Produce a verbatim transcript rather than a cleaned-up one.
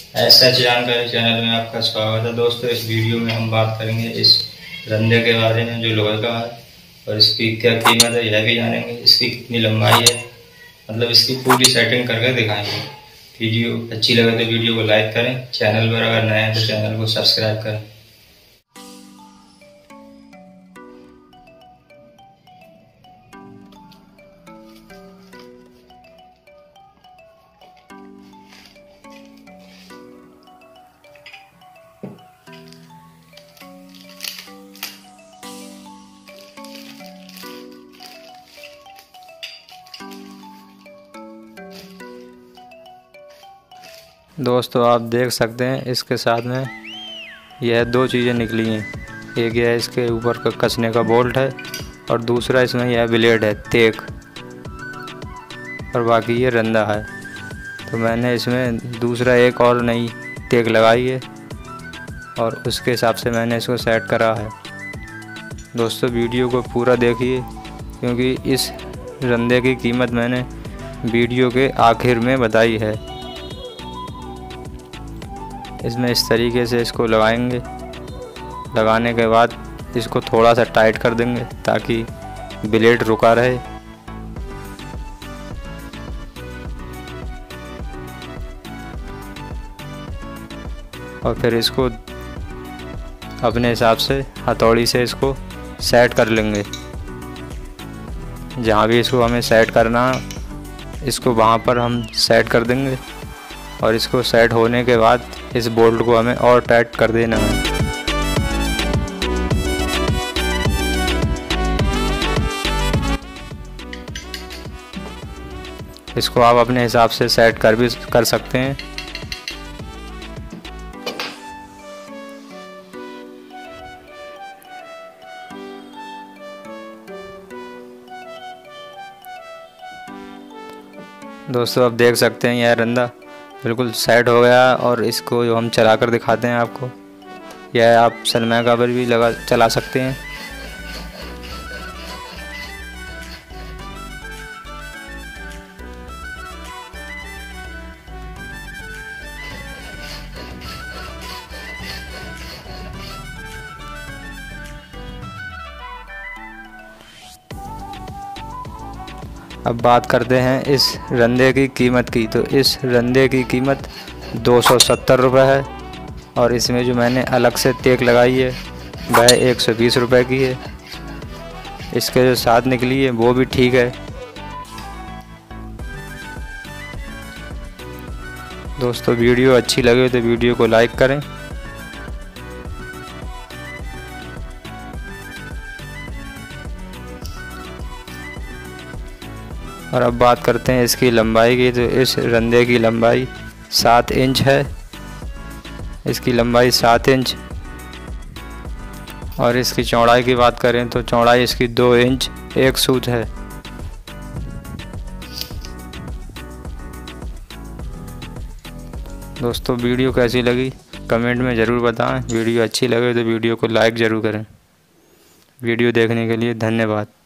ऐसा जानकारी चैनल में आपका स्वागत है। दोस्तों, इस वीडियो में हम बात करेंगे इस रंदे के बारे में जो लोहे का है और इसकी क्या कीमत है यह भी जानेंगे। इसकी कितनी लंबाई है, मतलब इसकी पूरी सेटिंग करके दिखाएंगे। वीडियो अच्छी लगे तो वीडियो को लाइक करें, चैनल पर अगर नए हैं तो चैनल को सब्सक्राइब करें। दोस्तों, आप देख सकते हैं इसके साथ में यह दो चीज़ें निकली हैं। एक यह इसके ऊपर का कसने का बोल्ट है और दूसरा इसमें यह ब्लेड है, तेक, और बाकी ये रंदा है। तो मैंने इसमें दूसरा एक और नई तेक लगाई है और उसके हिसाब से मैंने इसको सेट करा है। दोस्तों, वीडियो को पूरा देखिए क्योंकि इस रंदे की कीमत मैंने वीडियो के आखिर में बताई है। इसमें इस तरीके से इसको लगाएंगे। लगाने के बाद इसको थोड़ा सा टाइट कर देंगे ताकि ब्लेड रुका रहे। और फिर इसको अपने हिसाब से हथौड़ी से इसको सेट कर लेंगे। जहाँ भी इसको हमें सेट करना इसको वहाँ पर हम सेट कर देंगे और इसको सेट होने के बाद इस बोल्ट को हमें और टाइट कर देना है। इसको आप अपने हिसाब से सेट कर भी कर सकते हैं। दोस्तों, आप देख सकते हैं यह रंदा बिल्कुल सेट हो गया और इसको जो हम चला कर दिखाते हैं आपको, यह आप सनमाइका पर भी लगा चला सकते हैं। अब बात करते हैं इस रंदे की कीमत की। तो इस रंदे की कीमत दो सौ सत्तर रुपये है और इसमें जो मैंने अलग से तेक लगाई है वह एक सौ बीस रुपये की है। इसके जो साथ निकली है वो भी ठीक है। दोस्तों, वीडियो अच्छी लगे तो वीडियो को लाइक करें। और अब बात करते हैं इसकी लंबाई की। तो इस रंदे की लंबाई सात इंच है। इसकी लंबाई सात इंच और इसकी चौड़ाई की बात करें तो चौड़ाई इसकी दो इंच एक सूत है। दोस्तों, वीडियो कैसी लगी कमेंट में ज़रूर बताएं। वीडियो अच्छी लगे तो वीडियो को लाइक ज़रूर करें। वीडियो देखने के लिए धन्यवाद।